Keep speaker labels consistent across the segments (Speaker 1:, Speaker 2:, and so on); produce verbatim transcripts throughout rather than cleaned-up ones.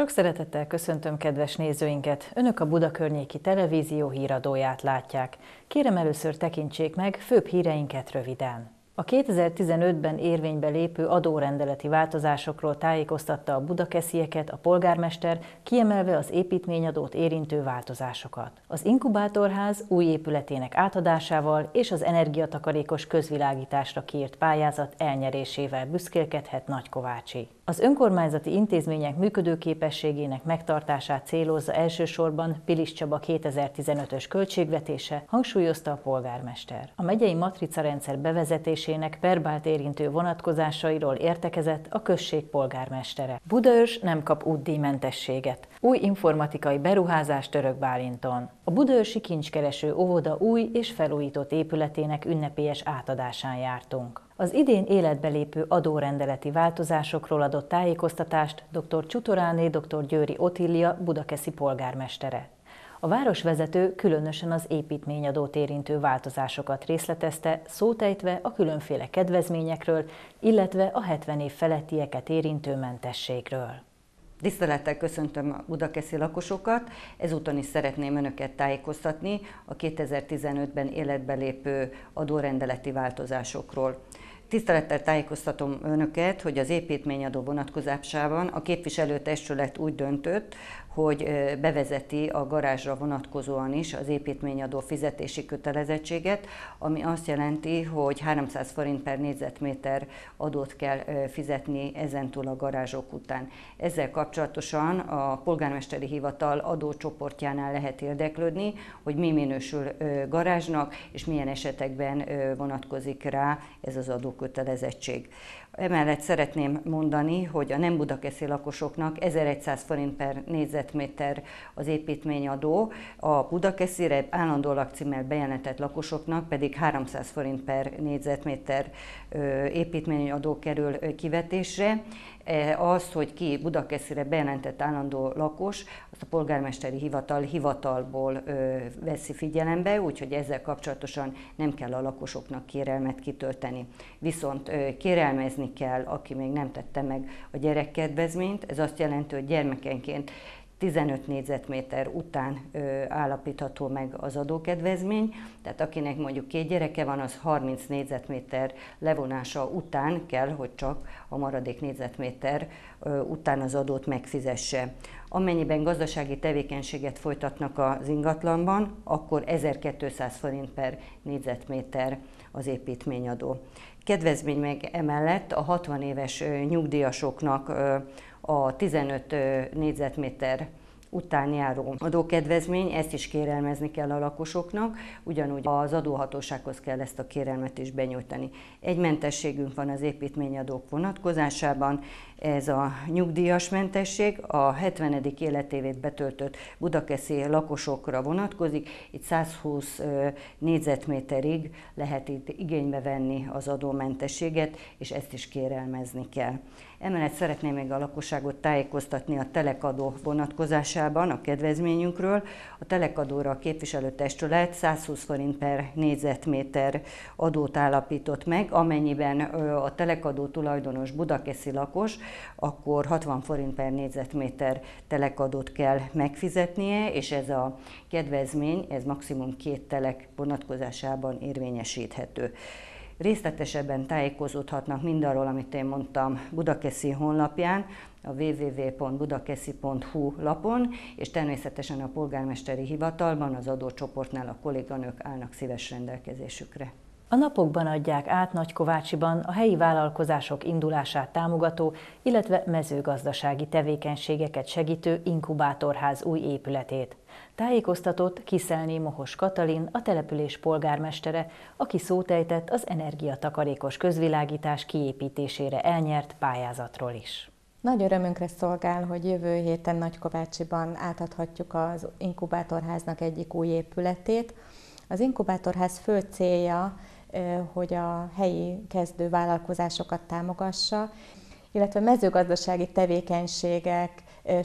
Speaker 1: Sok szeretettel köszöntöm kedves nézőinket! Önök a Buda Környéki Televízió híradóját látják. Kérem, először tekintsék meg főbb híreinket röviden. A kétezer-tizenötben érvénybe lépő adórendeleti változásokról tájékoztatta a budakeszieket a polgármester, kiemelve az építményadót érintő változásokat. Az inkubátorház új épületének átadásával és az energiatakarékos közvilágításra kiírt pályázat elnyerésével büszkélkedhet Nagykovácsi. Az önkormányzati intézmények működőképességének megtartását célozza elsősorban Pilis Csaba kétezer-tizenötös költségvetése, hangsúlyozta a polgármester. A megyei matricarendszer bevezetésének perbált érintő vonatkozásairól értekezett a község polgármestere. Budaörs nem kap útdíjmentességet. Új informatikai beruházás Török Bálinton. A budaörsi kincskereső óvoda új és felújított épületének ünnepélyes átadásán jártunk. Az idén életbe lépő adórendeleti változásokról adott tájékoztatást dr. Csutoráné dr. Győri Otília budakeszi polgármestere. A városvezető különösen az építményadót érintő változásokat részletezte, szótejtve a különféle kedvezményekről, illetve a hetven év felettieket érintő mentességről.
Speaker 2: Tisztelettel köszöntöm a budakeszi lakosokat, ezúton is szeretném Önöket tájékoztatni a kétezer-tizenötben életbe lépő adórendeleti változásokról. Tisztelettel tájékoztatom Önöket, hogy az építményadó vonatkozásában a képviselőtestület úgy döntött, hogy bevezeti a garázsra vonatkozóan is az építményadó fizetési kötelezettséget, ami azt jelenti, hogy háromszáz forint per négyzetméter adót kell fizetni ezentúl a garázsok után. Ezzel kapcsolatosan a polgármesteri hivatal adócsoportjánál lehet érdeklődni, hogy mi minősül garázsnak, és milyen esetekben vonatkozik rá ez az adókötelezettség. Emellett szeretném mondani, hogy a nem budakeszi lakosoknak ezerszáz forint per négyzetméter az építményadó, a budakeszire állandó lakcímmel bejelentett lakosoknak pedig háromszáz forint per négyzetméter építményadó kerül kivetésre. Az, hogy ki budakeszire bejelentett állandó lakos, azt a polgármesteri hivatal hivatalból veszi figyelembe, úgyhogy ezzel kapcsolatosan nem kell a lakosoknak kérelmet kitölteni. Viszont kérelmezni kell, aki még nem tette meg a gyerekkedvezményt, ez azt jelenti, hogy gyermekenként tizenöt négyzetméter után ö, állapítható meg az adókedvezmény, tehát akinek mondjuk két gyereke van, az harminc négyzetméter levonása után kell, hogy csak a maradék négyzetméter ö, után az adót megfizesse. Amennyiben gazdasági tevékenységet folytatnak az ingatlanban, akkor ezerkétszáz forint per négyzetméter az építményadó. Kedvezmény meg emellett a hatvan éves nyugdíjasoknak ö, a tizenöt négyzetméter után járó adókedvezmény, ezt is kérelmezni kell a lakosoknak, ugyanúgy az adóhatósághoz kell ezt a kérelmet is benyújtani. Egy mentességünk van az építményadók vonatkozásában, ez a nyugdíjas mentesség, a hetvenedik életévét betöltött budakeszi lakosokra vonatkozik, itt százhúsz négyzetméterig lehet itt igénybe venni az adómentességet, és ezt is kérelmezni kell. Emellett szeretném még a lakosságot tájékoztatni a telekadó vonatkozásában a kedvezményünkről. A telekadóra a képviselőtestület százhúsz forint per négyzetméter adót állapított meg, amennyiben a telekadó tulajdonos budakeszi lakos, akkor hatvan forint per négyzetméter telekadót kell megfizetnie, és ez a kedvezmény, ez maximum két telek vonatkozásában érvényesíthető. Részletesebben tájékozódhatnak mindarról, amit én mondtam Budakeszi honlapján, a double-u double-u double-u pont budakeszi pont hu lapon, és természetesen a polgármesteri hivatalban, az adócsoportnál a kolléganők állnak szíves rendelkezésükre.
Speaker 1: A napokban adják át Nagykovácsiban a helyi vállalkozások indulását támogató, illetve mezőgazdasági tevékenységeket segítő inkubátorház új épületét. Tájékoztatott Kiszelné Mohos Katalin, a település polgármestere, aki szótejtett az energiatakarékos közvilágítás kiépítésére elnyert pályázatról is.
Speaker 3: Nagy örömünkre szolgál, hogy jövő héten Nagykovácsiban átadhatjuk az inkubátorháznak egyik új épületét. Az inkubátorház fő célja, hogy a helyi kezdő vállalkozásokat támogassa, illetve mezőgazdasági tevékenységek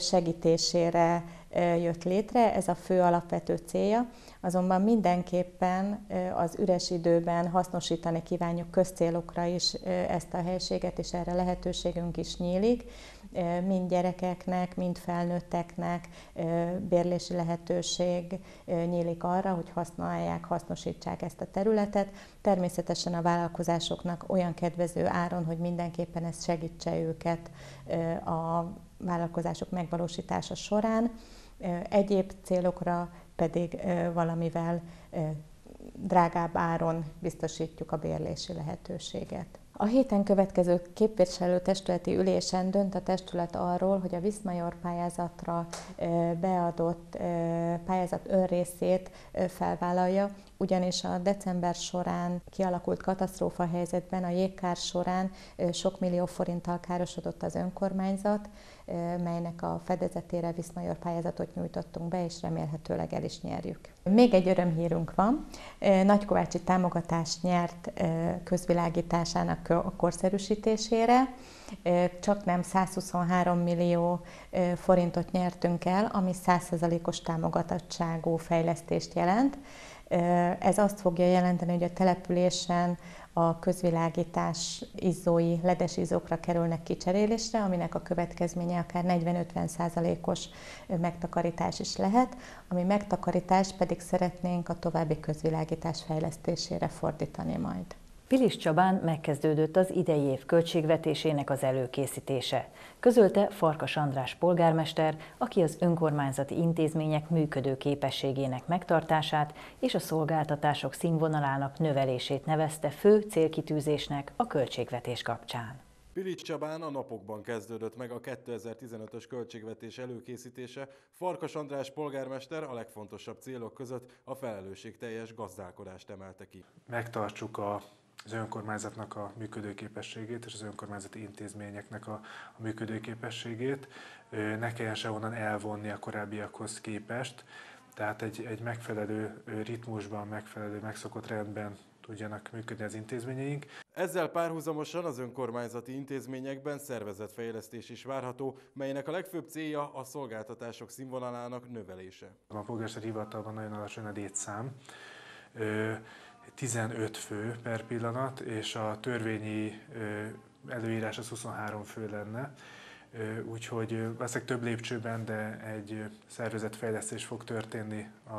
Speaker 3: segítésére jött létre, ez a fő alapvető célja, azonban mindenképpen az üres időben hasznosítani kívánjuk közcélokra is ezt a helységet, és erre lehetőségünk is nyílik. mind gyerekeknek, mind felnőtteknek bérlési lehetőség nyílik arra, hogy használják, hasznosítsák ezt a területet. Természetesen a vállalkozásoknak olyan kedvező áron, hogy mindenképpen ez segítse őket a vállalkozások megvalósítása során. Egyéb célokra pedig valamivel drágább áron biztosítjuk a bérlési lehetőséget. A héten következő képviselőtestületi ülésen dönt a testület arról, hogy a Viszmajor pályázatra beadott pályázat önrészét felvállalja, ugyanis a december során kialakult katasztrófa helyzetben, a jégkár során sok millió forinttal károsodott az önkormányzat, melynek a fedezetére Viszmajor pályázatot nyújtottunk be, és remélhetőleg el is nyerjük. Még egy örömhírünk van. Nagykovácsi támogatást nyert közvilágításának a korszerűsítésére. Csak nem százhuszonhárom millió forintot nyertünk el, ami száz százalékos támogatottságú fejlesztést jelent. Ez azt fogja jelenteni, hogy a településen a közvilágítás izzói, ledes izzókra kerülnek kicserélésre, aminek a következménye akár negyven-ötven százalékos megtakarítás is lehet, ami megtakarítás pedig szeretnénk a további közvilágítás fejlesztésére fordítani majd.
Speaker 1: Pilis Csabán megkezdődött az idei év költségvetésének az előkészítése. Közölte Farkas András polgármester, aki az önkormányzati intézmények működő képességének megtartását és a szolgáltatások színvonalának növelését nevezte fő célkitűzésnek a költségvetés kapcsán.
Speaker 4: Pilis Csabán a napokban kezdődött meg a kétezer-tizenötös költségvetés előkészítése. Farkas András polgármester a legfontosabb célok között a felelősségteljes gazdálkodást emelte ki.
Speaker 5: Megtartsuk a az önkormányzatnak a működőképességét és az önkormányzati intézményeknek a, a működőképességét. Ne kelljen sehonnan elvonni a korábbiakhoz képest, tehát egy, egy megfelelő ritmusban, megfelelő megszokott rendben tudjanak működni az intézményeink.
Speaker 4: Ezzel párhuzamosan az önkormányzati intézményekben szervezetfejlesztés is várható, melynek a legfőbb célja a szolgáltatások színvonalának növelése.
Speaker 5: A polgármesteri hivatalban nagyon alacsony a létszám. tizenöt fő per pillanat, és a törvényi előírás az huszonhárom fő lenne. Úgyhogy valószínűleg több lépcsőben, de egy szervezetfejlesztés fog történni a,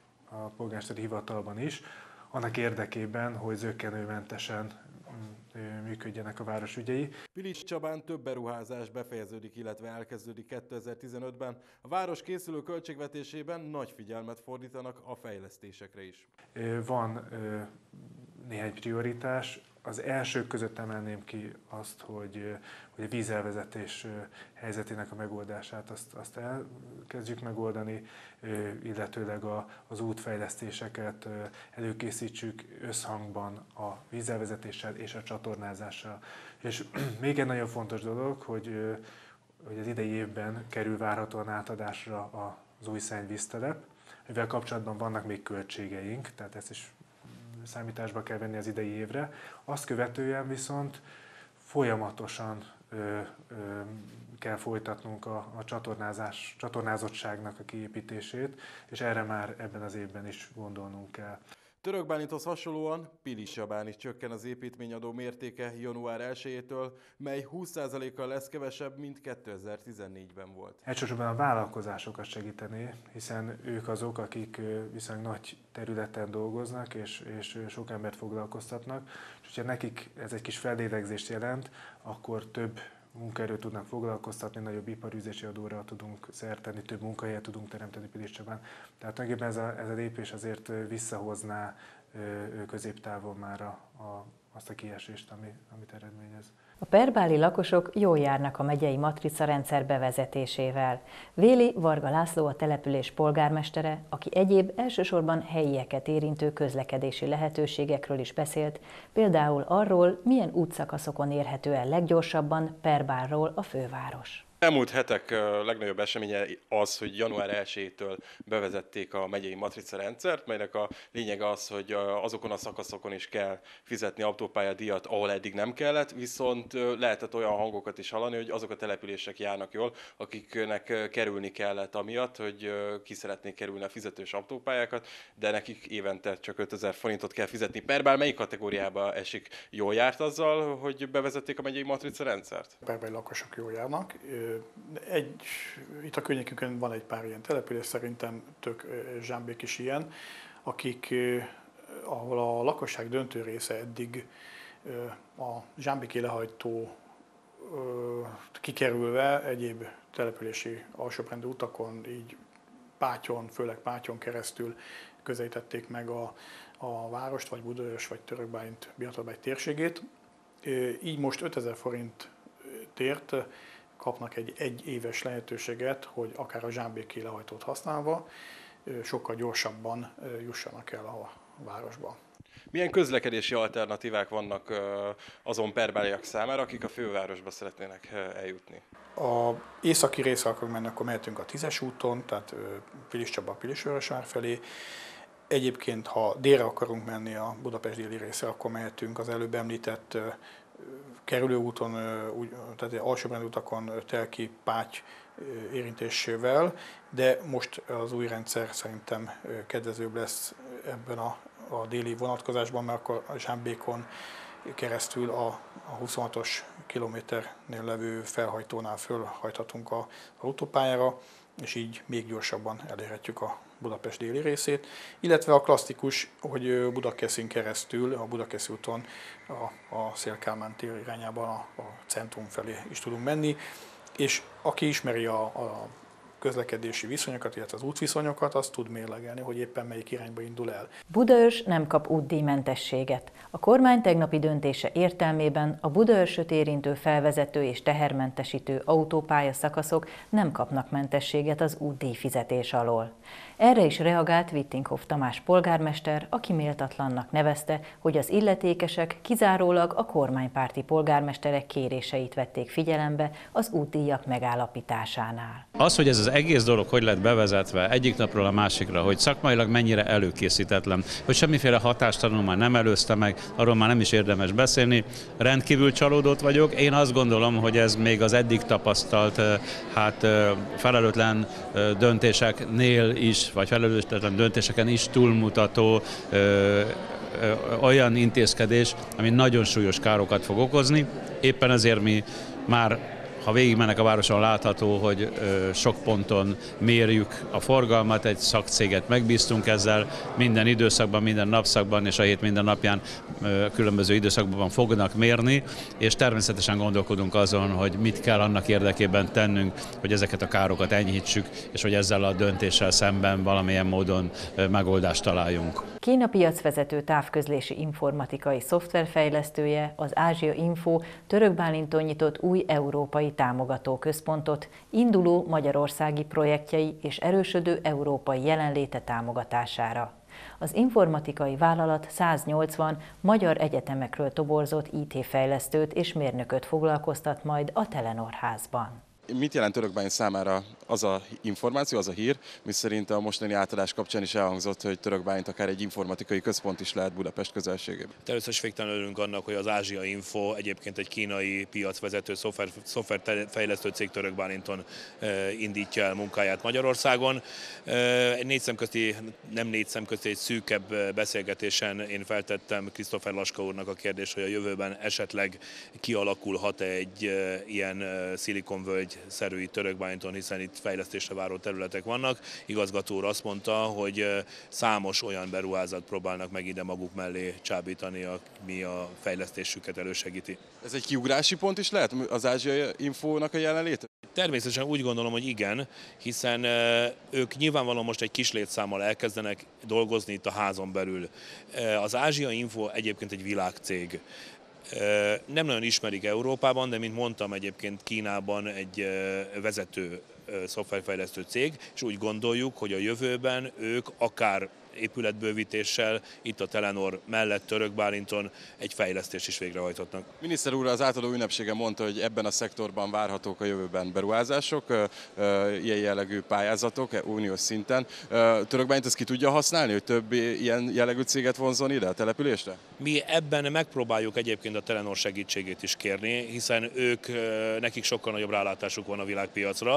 Speaker 5: a polgármesteri hivatalban is, annak érdekében, hogy zökkenőmentesen működjenek a város ügyei.
Speaker 4: Pilis Csabán több beruházás befejeződik, illetve elkezdődik kétezer-tizenötben. A város készülő költségvetésében nagy figyelmet fordítanak a fejlesztésekre is.
Speaker 5: Van néhány prioritás. Az elsők között emelném ki azt, hogy, hogy a vízelvezetés helyzetének a megoldását azt, azt elkezdjük megoldani, illetőleg a, az útfejlesztéseket előkészítsük összhangban a vízelvezetéssel és a csatornázással. És még egy nagyon fontos dolog, hogy, hogy az idei évben kerül várhatóan átadásra az új szennyvíztelep, mivel kapcsolatban vannak még költségeink, tehát ezt is számításba kell venni az idei évre. Azt követően viszont folyamatosan ö, ö, kell folytatnunk a, a csatornázás, csatornázottságnak a kiépítését, és erre már ebben az évben is gondolnunk kell.
Speaker 4: Török Bálinthoz hasonlóan Pilis Csabán is csökken az építményadó mértéke január elsejétől, mely húsz százalékkal lesz kevesebb, mint kétezer-tizennégyben volt.
Speaker 5: Elsősorban a vállalkozásokat segíteni, hiszen ők azok, akik viszonylag nagy területen dolgoznak, és, és sok embert foglalkoztatnak, és hogyha nekik ez egy kis fellélegzést jelent, akkor több munkaerőt tudnak foglalkoztatni, nagyobb iparűzési adóra tudunk szert tenni, több munkahelyet tudunk teremteni Pilis Csabán. Tehát tulajdonképpen ez a, ez a lépés azért visszahozná középtávon már a, a, azt a kiesést, ami, amit eredményez.
Speaker 1: A perbáli lakosok jól járnak a megyei matricarendszer bevezetésével. Véli Varga László a település polgármestere, aki egyéb elsősorban helyieket érintő közlekedési lehetőségekről is beszélt, például arról, milyen útszakaszokon érhető el leggyorsabban Perbálról a főváros.
Speaker 4: Elmúlt hetek legnagyobb eseménye az, hogy január elsejétől bevezették a megyei matrica rendszert, melynek a lényege az, hogy azokon a szakaszokon is kell fizetni autópályadíjat, ahol eddig nem kellett, viszont lehetett olyan hangokat is hallani, hogy azok a települések járnak jól, akiknek kerülni kellett amiatt, hogy ki szeretnék kerülni a fizetős autópályákat, de nekik évente csak ötezer forintot kell fizetni per bár. Melyik kategóriába esik? Jól járt azzal, hogy bevezették a megyei matrica rendszert?
Speaker 6: Perbáli lakosok jól járnak. Egy, itt a környékünkön van egy pár ilyen település, szerintem tök Zsámbék is ilyen, akik, ahol a lakosság döntő része eddig a zsámbéki lehajtó kikerülve egyéb települési alsóbrendű utakon, így Pátyon, főleg Pátyon keresztül közelítették meg a, a várost, vagy Budaörs, vagy Törökbálint, Biatorbágy térségét. Így most ötezer forintért kapnak egy egy éves lehetőséget, hogy akár a zsámbéki lehajtót használva sokkal gyorsabban jussanak el a városba.
Speaker 4: Milyen közlekedési alternatívák vannak azon perbáliak számára, akik a fővárosba szeretnének eljutni?
Speaker 6: A északi részre akarunk menni, akkor mehetünk a tízes úton, tehát Piliscsaba, Pilisvörösvár felé. Egyébként, ha délre akarunk menni a Budapest déli részre, akkor mehetünk az előbb említett kerülőúton, tehát alsóbrendű utakon Telki, Páty érintésével, de most az új rendszer szerintem kedvezőbb lesz ebben a, a déli vonatkozásban, mert akkor a Zsámbékon keresztül a, a huszonhatos kilométernél levő felhajtónál fölhajthatunk az autópályára, és így még gyorsabban elérhetjük a Budapest déli részét, illetve a klasszikus, hogy Budakeszin keresztül, a Budakeszi úton a, a Széll-Kálmán tér irányában a, a centrum felé is tudunk menni, és aki ismeri a, a közlekedési viszonyokat, illetve az útviszonyokat, azt tud mérlegelni, hogy éppen melyik irányba indul el.
Speaker 1: Budaörs nem kap útdíjmentességet. A kormány tegnapi döntése értelmében a Budaörsöt érintő felvezető és tehermentesítő autópálya szakaszok nem kapnak mentességet az útdíj fizetés alól. Erre is reagált Vittinghoff Tamás polgármester, aki méltatlannak nevezte, hogy az illetékesek kizárólag a kormánypárti polgármesterek kéréseit vették figyelembe az útdíjak megállapításánál.
Speaker 7: Az, hogy ez az egész dolog hogy lett bevezetve egyik napról a másikra, hogy szakmailag mennyire előkészítetlen, hogy semmiféle hatástanulmány nem előzte meg, arról már nem is érdemes beszélni. Rendkívül csalódott vagyok. Én azt gondolom, hogy ez még az eddig tapasztalt hát felelőtlen döntéseknél is, vagy felelőtlen döntéseken is túlmutató ö, ö, olyan intézkedés, ami nagyon súlyos károkat fog okozni. Éppen ezért mi már, ha végigmennek a városon, látható, hogy sok ponton mérjük a forgalmat, egy szakcéget megbíztunk ezzel, minden időszakban, minden napszakban és a hét minden napján különböző időszakban fognak mérni, és természetesen gondolkodunk azon, hogy mit kell annak érdekében tennünk, hogy ezeket a károkat enyhítsük, és hogy ezzel a döntéssel szemben valamilyen módon megoldást találjunk.
Speaker 1: Kína piacvezető távközlési informatikai szoftverfejlesztője, az Ázsia Info Török Bálinton nyitott új európai támogató központot, induló magyarországi projektjei és erősödő európai jelenléte támogatására. Az informatikai vállalat száznyolcvan magyar egyetemekről toborzott í té-fejlesztőt és mérnököt foglalkoztat majd a Telenor házban.
Speaker 4: Mit jelent Törökbálint számára az a információ, az a hír, miszerint a mostani átadás kapcsán is elhangzott, hogy Törökbálint akár egy informatikai központ is lehet Budapest közelségében?
Speaker 8: Először is végtelenül örülünk annak, hogy az Ázsia Info egyébként egy kínai piacvezető szoftver, szoftverfejlesztő cég Törökbálinton indítja el munkáját Magyarországon. Egy négy szemközti, nem négy szemközti, egy szűkebb beszélgetésen én feltettem Christopher Laska úrnak a kérdést, hogy a jövőben esetleg kialakulhat egy ilyen szilikonvölgy-szerű Törökbálinton, hiszen itt fejlesztésre váró területek vannak. Igazgató úr azt mondta, hogy számos olyan beruházat próbálnak meg ide maguk mellé csábítani, ami a fejlesztésüket elősegíti.
Speaker 4: Ez egy kiugrási pont is lehet az Ázsia Infónak a jelenléte?
Speaker 8: Természetesen úgy gondolom, hogy igen, hiszen ők nyilvánvalóan most egy kis létszámmal elkezdenek dolgozni itt a házon belül. Az Ázsia Info egyébként egy világcég. Nem nagyon ismerik Európában, de mint mondtam, egyébként Kínában egy vezető szoftverfejlesztő cég, és úgy gondoljuk, hogy a jövőben ők akár épületbővítéssel itt a Telenor mellett Török Bálinton egy fejlesztést is végrehajtottak.
Speaker 4: Miniszter úr az átadó ünnepségen mondta, hogy ebben a szektorban várhatók a jövőben beruházások, ilyen jellegű pályázatok uniós szinten. Török Bálint ezt ki tudja használni, hogy több ilyen jellegű céget vonzon ide a településre?
Speaker 8: Mi ebben megpróbáljuk egyébként a Telenor segítségét is kérni, hiszen ők, nekik sokkal nagyobb rálátásuk van a világpiacra.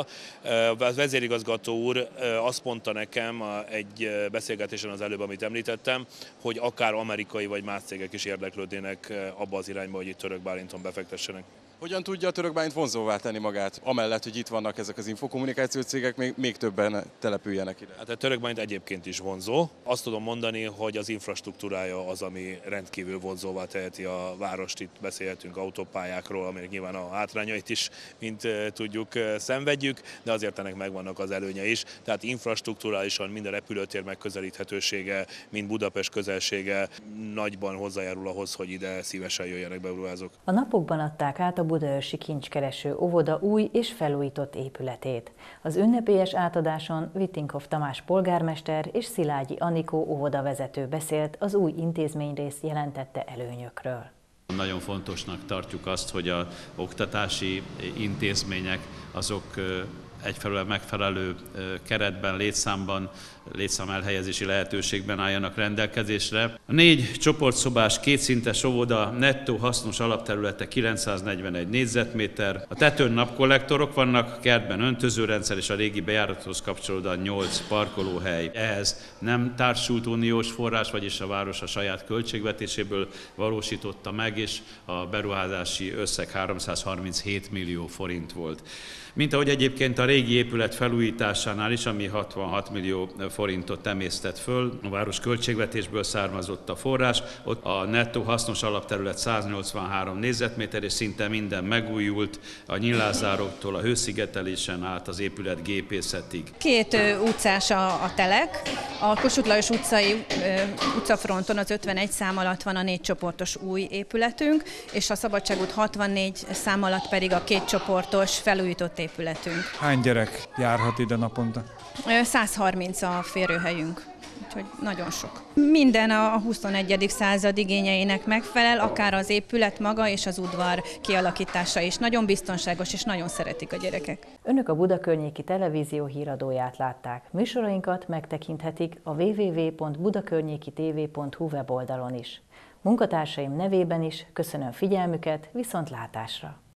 Speaker 8: A vezérigazgató úr azt mondta nekem egy beszélgetésen az előbb, amit említettem, hogy akár amerikai vagy más cégek is érdeklődnének abba az irányba, hogy itt Török Bálinton befektessenek.
Speaker 4: Hogyan tudja a Török Bálint vonzóvá tenni magát, amellett, hogy itt vannak ezek az infokommunikációs cégek, még, még többen települjenek ide?
Speaker 8: Hát a Török Bálint egyébként is vonzó. Azt tudom mondani, hogy az infrastruktúrája az, ami rendkívül vonzóvá teheti a várost. Itt beszélhetünk autópályákról, aminek nyilván a hátrányait is, mint tudjuk, szenvedjük, de azért ennek megvannak az előnye is. Tehát infrastrukturálisan mind a repülőtér megközelíthetősége, mind Budapest közelsége nagyban hozzájárul ahhoz, hogy ide szívesen jöjjenek beruházók.
Speaker 1: A napokban adták át a Budaörsi Kincskereső óvoda új és felújított épületét. Az ünnepélyes átadáson Vittinkov Tamás polgármester és Szilágyi Anikó óvodavezető beszélt az új intézményrész jelentette előnyökről.
Speaker 7: Nagyon fontosnak tartjuk azt, hogy az oktatási intézmények azok egyfelől megfelelő keretben, létszámban, létszám elhelyezési lehetőségben álljanak rendelkezésre. A négy csoportszobás, kétszintes óvoda nettó hasznos alapterülete kilencszáznegyvenegy négyzetméter. A tetőn napkollektorok vannak, kertben öntözőrendszer és a régi bejárathoz kapcsolódóan nyolc parkolóhely. Ehhez nem társult uniós forrás, vagyis a város a saját költségvetéséből valósította meg, és a beruházási összeg háromszázharminchét millió forint volt. Mint ahogy egyébként a régi épület felújításánál is, ami hatvanhat millió forintot emésztett föl, a város költségvetésből származott a forrás, ott a nettó hasznos alapterület száznyolcvanhárom négyzetméter, és szinte minden megújult, a nyílászároktól a hőszigetelésen át az épület gépészetig.
Speaker 9: Két ö, utcás a, a telek, a Kossuth Lajos utcai ö, utcafronton az ötvenegy szám alatt van a négy csoportos új épületünk, és a Szabadságút hatvannégy szám alatt pedig a két csoportos felújított épületünk.
Speaker 10: Hány gyerek járhat ide naponta?
Speaker 9: százharminc a férőhelyünk, úgyhogy nagyon sok. Minden a huszonegyedik század igényeinek megfelel, akár az épület maga és az udvar kialakítása is. Nagyon biztonságos és nagyon szeretik a gyerekek.
Speaker 1: Önök a Budakörnyéki Televízió híradóját látták. Műsorainkat megtekinthetik a double-u double-u double-u pont budakörnyéki t v pont hu weboldalon is. Munkatársaim nevében is köszönöm figyelmüket, viszontlátásra!